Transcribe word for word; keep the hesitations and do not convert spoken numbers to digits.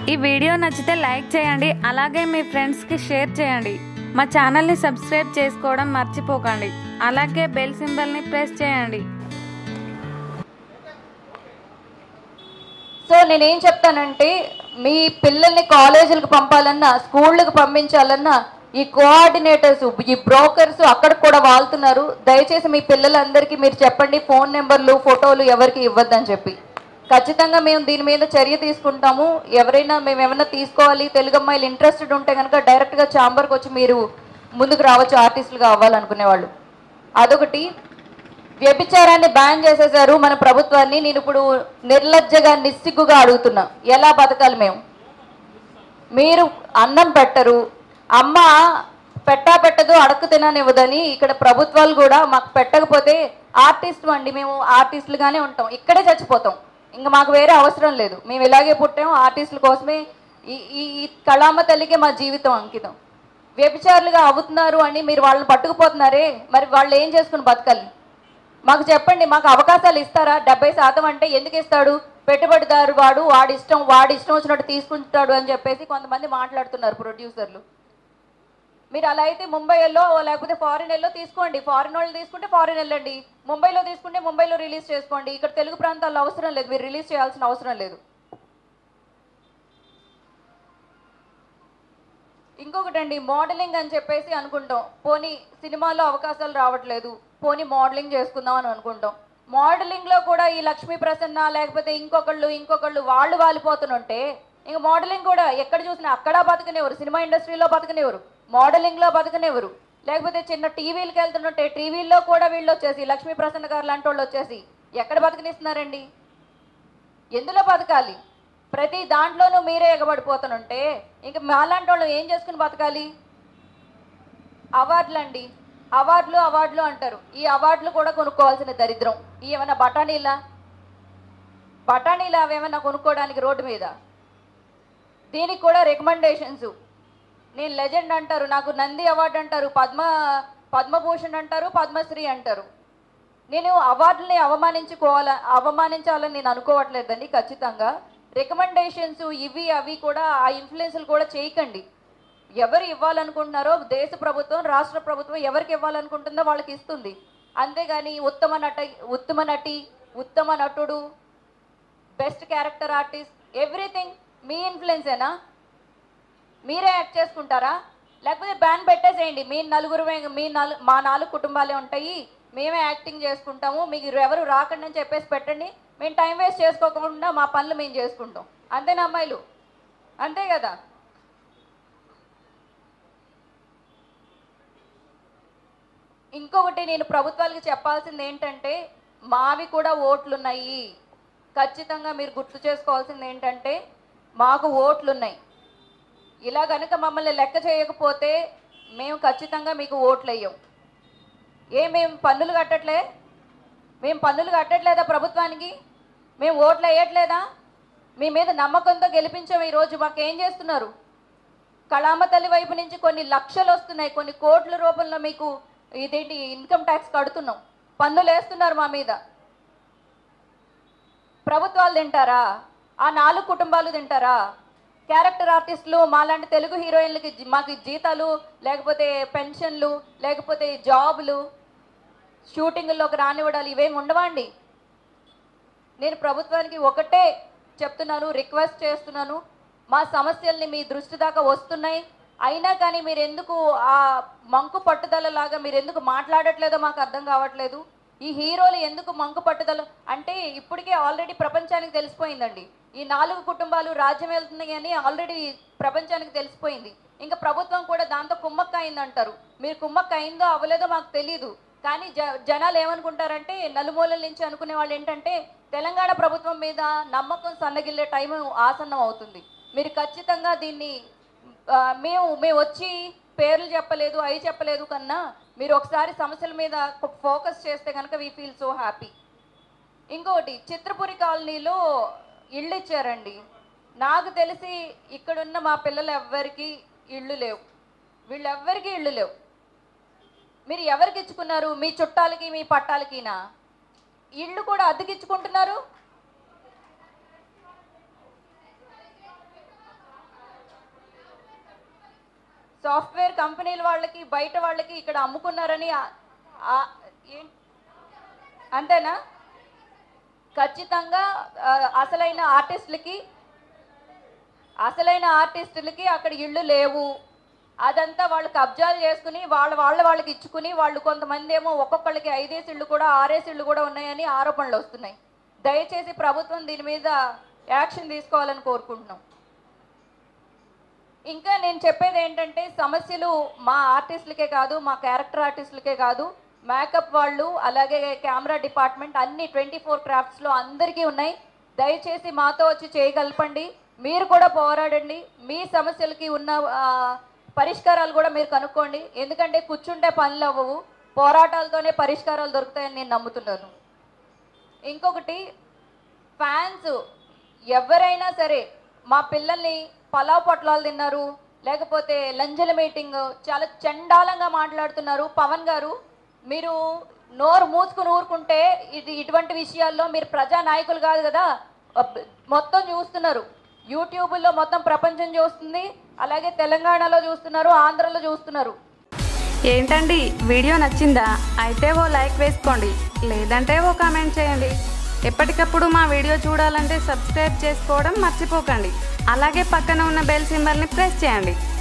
ఈ వీడియో నచ్చితే లైక్ చేయండి, అలాగే మీ ఫ్రెండ్స్కి షేర్ చేయండి. మా ఛానల్ని సబ్స్క్రైబ్ చేసుకోవడం మర్చిపోకండి. అలాగే బెల్ సింబల్ని ప్రెస్ చేయండి. సో నేనేం చెప్తానంటే, మీ పిల్లల్ని కాలేజీలకు పంపాలన్నా, స్కూళ్ళకి పంపించాలన్నా ఈ కోఆర్డినేటర్స్, ఈ బ్రోకర్స్ అక్కడికి కూడా వాళ్తున్నారు. దయచేసి మీ పిల్లలందరికీ మీరు చెప్పండి, ఫోన్ నెంబర్లు, ఫోటోలు ఎవరికి ఇవ్వద్దని చెప్పి. ఖచ్చితంగా మేము దీని మీద చర్య తీసుకుంటాము. ఎవరైనా మేము ఏమైనా తీసుకోవాలి, తెలుగు అమ్మాయిలు ఇంట్రెస్టెడ్ ఉంటే కనుక డైరెక్ట్గా ఛాంబర్కి వచ్చి మీరు ముందుకు రావచ్చు, ఆర్టిస్టులుగా అవ్వాలనుకునేవాళ్ళు. అదొకటి. వ్యభిచారాన్ని బ్యాన్ చేసేసారు మన ప్రభుత్వాన్ని. నేను ఇప్పుడు నిర్లజ్జగా నిస్సిగ్గుగా అడుగుతున్నా, ఎలా బతకాలి మేము? మీరు అన్నం పెట్టరు, అమ్మ పెట్టా పెట్టదు, అడక్కు తిననివ్వదని ఇక్కడ ప్రభుత్వాలు కూడా మాకు పెట్టకపోతే ఆర్టిస్ట్ అండి, మేము ఆర్టిస్టులుగానే ఉంటాం, ఇక్కడే చచ్చిపోతాం, ఇంకా మాకు వేరే అవసరం లేదు, మేము ఇలాగే పుట్టాము, ఆర్టిస్టుల కోసమే, ఈ ఈ కళామ తల్లికే మా జీవితం అంకితం. వ్యభిచారులుగా అవుతున్నారు అని మీరు వాళ్ళని పట్టుకుపోతున్నారే, మరి వాళ్ళు ఏం చేసుకుని బతకాలి? మాకు చెప్పండి, మాకు అవకాశాలు ఇస్తారా? డెబ్బై శాతం అంటే ఎందుకు ఇస్తాడు? పెట్టుబడిదారు వాడు, వాడి ఇష్టం వాడి ఇష్టం వచ్చినట్టు తీసుకుంటాడు అని చెప్పేసి కొంతమంది మాట్లాడుతున్నారు ప్రొడ్యూసర్లు. మీరు అలా అయితే ముంబైలో లేకపోతే ఫారిన్ వెళ్ళో తీసుకోండి, ఫారిన్ వాళ్ళు తీసుకుంటే ఫారిన్ వెళ్ళండి, ముంబైలో తీసుకుంటే ముంబైలో రిలీజ్ చేసుకోండి. ఇక్కడ తెలుగు ప్రాంతాల్లో అవసరం లేదు, మీరు రిలీజ్ చేయాల్సిన అవసరం లేదు. ఇంకొకటండి, మోడలింగ్ అని చెప్పేసి అనుకుంటాం, పోనీ సినిమాలో అవకాశాలు రావట్లేదు, పోనీ మోడలింగ్ చేసుకుందాం అని అనుకుంటాం. మోడలింగ్లో కూడా ఈ లక్ష్మీ ప్రసన్న లేకపోతే ఇంకొకళ్ళు ఇంకొకళ్ళు వాళ్ళు వాలిపోతుంటే ఇంక మోడలింగ్ కూడా ఎక్కడ చూసినా అక్కడ బతకనేవారు, సినిమా ఇండస్ట్రీలో బతకనేవారు, మోడలింగ్లో బతకనేవారు. లేకపోతే చిన్న టీవీలకు వెళ్తుంటే టీవీల్లో కూడా వీళ్ళు వచ్చేసి లక్ష్మీ ప్రసన్న గారు లాంటి వాళ్ళు వచ్చేసి ఎక్కడ బతకనిస్తున్నారండి? ఎందులో బతకాలి? ప్రతి దాంట్లోనూ మీరే ఎగబడిపోతుంటే ఇంక మాలాంటి వాళ్ళు ఏం చేసుకుని బతకాలి? అవార్డులు అండి, అవార్డులు అవార్డులు అంటారు, ఈ అవార్డులు కూడా కొనుక్కోవాల్సిన దరిద్రం. ఈ ఏమైనా బఠానీలా బఠానీలా అవేమైనా కొనుక్కోవడానికి రోడ్డు మీద? దీనికి కూడా రికమెండేషన్స్. నేను లెజెండ్ అంటారు, నాకు నంది అవార్డు అంటారు, పద్మ పద్మభూషణ్ అంటారు, పద్మశ్రీ అంటారు. నేను అవార్డుల్ని అవమానించుకోవాల అవమానించాలని నేను అనుకోవట్లేదండి. ఖచ్చితంగా రికమెండేషన్స్ ఇవి అవి కూడా ఆ ఇన్ఫ్లుయెన్స్లు కూడా చేయకండి. ఎవరు ఇవ్వాలనుకుంటున్నారో దేశ ప్రభుత్వం, రాష్ట్ర ప్రభుత్వం ఎవరికి ఇవ్వాలనుకుంటుందో వాళ్ళకి ఇస్తుంది. అంతేగాని ఉత్తమ నట ఉత్తమ నటి, ఉత్తమ నటుడు, బెస్ట్ క్యారెక్టర్ ఆర్టిస్ట్, ఎవ్రీథింగ్ మీ ఇన్ఫ్లుయెన్సేనా? మీరే యాక్ట్ చేసుకుంటారా? లేకపోతే బ్యాన్ పెట్టేసేయండి, మీ నలుగురు మీ నలు మా నాలుగు కుటుంబాలే ఉంటాయి, మేమే యాక్టింగ్ చేసుకుంటాము, మీకు ఎవరు రాకండి అని చెప్పేసి పెట్టండి, మేము టైం వేస్ట్ చేసుకోకుండా మా పనులు మేము చేసుకుంటాం. అంతేనా అమ్మాయిలు? అంతే కదా. ఇంకొకటి నేను ప్రభుత్వాలకి చెప్పాల్సింది ఏంటంటే, మావి కూడా ఓట్లున్నాయి. ఖచ్చితంగా మీరు గుర్తు చేసుకోవాల్సింది ఏంటంటే, మాకు ఓట్లున్నాయి. ఇలా కనుక మమ్మల్ని లెక్క చేయకపోతే మేము ఖచ్చితంగా మీకు ఓట్లు వేయం. ఏ మేము పన్నులు కట్టట్లే? మేము పన్నులు కట్టట్లేదా ప్రభుత్వానికి? మేము ఓట్లు వేయట్లేదా? మీ మీద నమ్మకంతో గెలిపించాము. ఈరోజు మాకేం చేస్తున్నారు? కళామ తల్లి వైపు నుంచి కొన్ని లక్షలు వస్తున్నాయి, కొన్ని కోట్ల రూపంలో మీకు ఇదేంటి ఇన్కమ్ ట్యాక్స్ కడుతున్నాం, పన్నులు వేస్తున్నారు మా మీద. ప్రభుత్వాలు తింటారా? ఆ నాలుగు కుటుంబాలు తింటారా? క్యారెక్టర్ ఆర్టిస్టులు మాలాంటి తెలుగు హీరోయిన్లకి మాకు జీతాలు లేకపోతే పెన్షన్లు లేకపోతే జాబులు, షూటింగుల్లోకి రానివ్వడాలు ఇవేమి ఉండవండి. నేను ప్రభుత్వానికి ఒకటే చెప్తున్నాను, రిక్వెస్ట్ చేస్తున్నాను, మా సమస్యల్ని మీ దృష్టి దాకా వస్తున్నాయి, అయినా కానీ మీరు ఎందుకు ఆ మంకు పట్టుదలలాగా మీరు ఎందుకు మాట్లాడట్లేదో మాకు అర్థం కావట్లేదు. ఈ హీరోలు ఎందుకు మంకు పట్టుదల అంటే ఇప్పటికే ఆల్రెడీ ప్రపంచానికి తెలిసిపోయిందండి, ఈ నాలుగు కుటుంబాలు రాజ్యం వెళ్తున్నాయి అని ఆల్రెడీ ప్రపంచానికి తెలిసిపోయింది. ఇంకా ప్రభుత్వం కూడా దాంతో కుమ్మక్క అయిందంటారు. మీరు కుమ్మక్క అయిందో అవ్వలేదో మాకు తెలీదు, కానీ జ జనాలు ఏమనుకుంటారంటే, నలుమూలల నుంచి అనుకునే వాళ్ళు ఏంటంటే తెలంగాణ ప్రభుత్వం మీద నమ్మకం సన్నగిల్లే టైం ఆసన్నం అవుతుంది. మీరు ఖచ్చితంగా దీన్ని మేము మేము వచ్చి పేర్లు చెప్పలేదు అవి చెప్పలేదు కన్నా మీరు ఒకసారి సమస్యల మీద ఫోకస్ చేస్తే కనుక వీ ఫీల్ సో హ్యాపీ. ఇంకోటి, చిత్రపురి కాలనీలో ఇళ్ళు ఇచ్చారండి. నాకు తెలిసి ఇక్కడున్న మా పిల్లలు ఎవ్వరికి ఇళ్ళు లేవు, వీళ్ళెవ్వరికి ఇళ్ళు లేవు. మీరు ఎవరికి ఇచ్చుకున్నారు? మీ చుట్టాలకి మీ పట్టాలకినా? ఇళ్ళు కూడా అద్దెకిచ్చుకుంటున్నారు. సాఫ్ట్వేర్ కంపెనీల వాళ్ళకి బయట వాళ్ళకి ఇక్కడ అమ్ముకున్నారని అంతేనా? ఖచ్చితంగా అసలైన ఆర్టిస్టులకి అసలైన ఆర్టిస్టులకి అక్కడ ఇళ్ళు లేవు. అదంతా వాళ్ళు కబ్జాలు చేసుకుని వాళ్ళ వాళ్ళ వాళ్ళకి ఇచ్చుకుని వాళ్ళు కొంతమంది ఏమో ఒక్కొక్కళ్ళకి ఐదేసి ఇళ్ళు కూడా ఆరేసి ఇళ్ళు కూడా ఉన్నాయని ఆరోపణలు వస్తున్నాయి. దయచేసి ప్రభుత్వం దీని మీద యాక్షన్ తీసుకోవాలని కోరుకుంటున్నాం. ఇంకా నేను చెప్పేది ఏంటంటే సమస్యలు మా ఆర్టిస్టులకే కాదు, మా క్యారెక్టర్ ఆర్టిస్టులకే కాదు, మేకప్ వాళ్ళు అలాగే కెమెరా డిపార్ట్మెంట్ అన్ని ట్వంటీ ఫోర్ క్రాఫ్ట్స్లో అందరికీ ఉన్నాయి. దయచేసి మాతో వచ్చి చేయగలపండి. మీరు కూడా పోరాడండి. మీ సమస్యలకి ఉన్న పరిష్కారాలు కూడా మీరు కనుక్కోండి. ఎందుకంటే కూర్చుంటే పనులు అవ్వవు, పోరాటాలతోనే పరిష్కారాలు దొరుకుతాయని నేను నమ్ముతున్నాను. ఇంకొకటి, ఫ్యాన్స్ ఎవరైనా సరే మా పిల్లల్ని పలావ్ పొట్లాలు తిన్నారు, లేకపోతే లంజల మీటింగ్ చాలా చండాలంగా మాట్లాడుతున్నారు. పవన్ గారు, మీరు నోరు మూసుకుని ఊరుకుంటే ఇది ఇటువంటి విషయాల్లో మీరు ప్రజా నాయకులు కాదు కదా, మొత్తం చూస్తున్నారు. యూట్యూబ్లో మొత్తం ప్రపంచం చూస్తుంది, అలాగే తెలంగాణలో చూస్తున్నారు, ఆంధ్రలో చూస్తున్నారు. ఏంటండి వీడియో నచ్చిందా? అయితే ఓ లైక్ వేసుకోండి, లేదంటే ఓ కామెంట్ చేయండి. ఎప్పటికప్పుడు మా వీడియో చూడాలంటే సబ్స్క్రైబ్ చేసుకోవడం మర్చిపోకండి. అలాగే పక్కన ఉన్న బెల్ సింబల్ని ప్రెస్ చేయండి.